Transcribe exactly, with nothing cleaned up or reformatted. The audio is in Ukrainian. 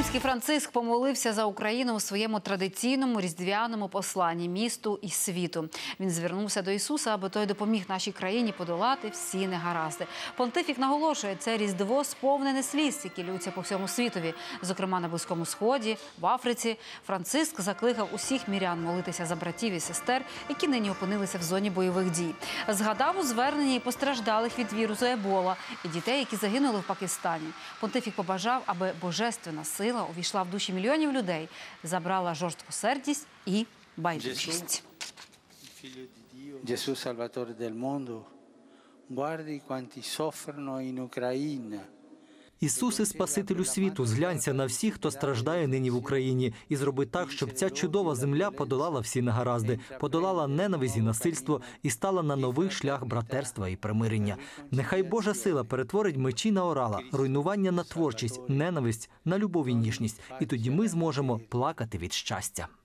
Римський Франциск помолився за Україну у своєму традиційному різдвяному посланні місту і світу. Він звернувся до Ісуса, аби той допоміг нашій країні подолати всі негаразди. Понтифік наголошує, це Різдво сповнене сліз, які ллються по всьому світові, зокрема на Близькому Сході, в Африці. Франциск закликав усіх мірян молитися за братів і сестер, які нині опинилися в зоні бойових дій. Згадав у зверненні і постраждалих від вірусу Ебола, і дітей, які загинули в Пакистані. Понтифік побажав, аби божественна сила увійшла в душі мільйонів людей, забрала жорсткосердість і байдужість. Gesù Salvatore del mondo, guardi quanti soffrono in Ucraina. Ісусе, Спасителю світу, зглянься на всіх, хто страждає нині в Україні, і зроби так, щоб ця чудова земля подолала всі негаразди, подолала ненависть і насильство і стала на новий шлях братерства і примирення. Нехай Божа сила перетворить мечі на орала, руйнування на творчість, ненависть на любов і ніжність, і тоді ми зможемо плакати від щастя.